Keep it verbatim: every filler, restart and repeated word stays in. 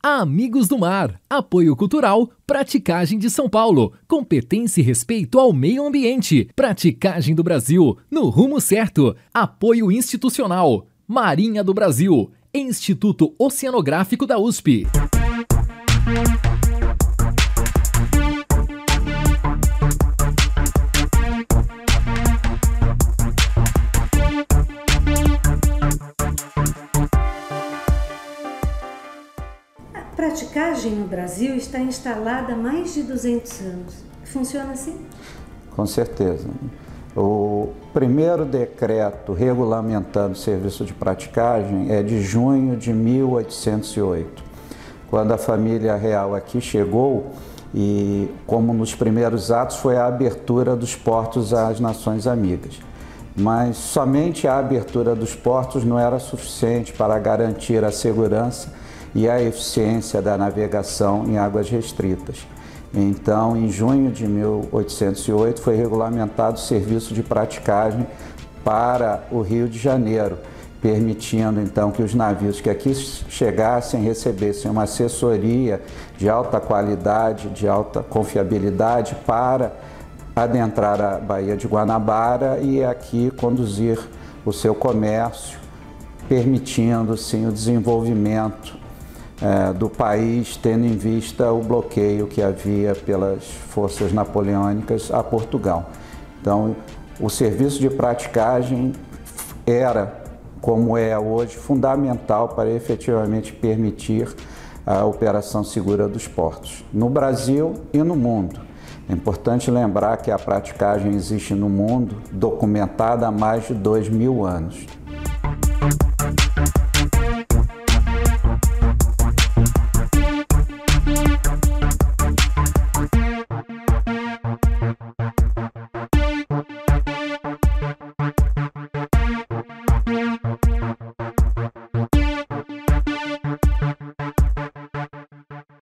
Amigos do Mar, apoio cultural, Praticagem de São Paulo, competência e respeito ao meio ambiente, Praticagem do Brasil, no rumo certo, apoio institucional, Marinha do Brasil, Instituto Oceanográfico da U S P. A praticagem no Brasil está instalada há mais de duzentos anos. Funciona assim? Com certeza. O primeiro decreto regulamentando o serviço de praticagem é de junho de mil oitocentos e oito, quando a família real aqui chegou e, como nos primeiros atos, foi a abertura dos portos às nações amigas. Mas somente a abertura dos portos não era suficiente para garantir a segurança e a eficiência da navegação em águas restritas. Então, em junho de mil oitocentos e oito, foi regulamentado o serviço de praticagem para o Rio de Janeiro, permitindo então que os navios que aqui chegassem recebessem uma assessoria de alta qualidade, de alta confiabilidade para adentrar a Baía de Guanabara e aqui conduzir o seu comércio, permitindo sim o desenvolvimento É, do país, tendo em vista o bloqueio que havia pelas forças napoleônicas a Portugal. Então, o serviço de praticagem era, como é hoje, fundamental para efetivamente permitir a operação segura dos portos, no Brasil e no mundo. É importante lembrar que a praticagem existe no mundo documentada há mais de dois mil anos.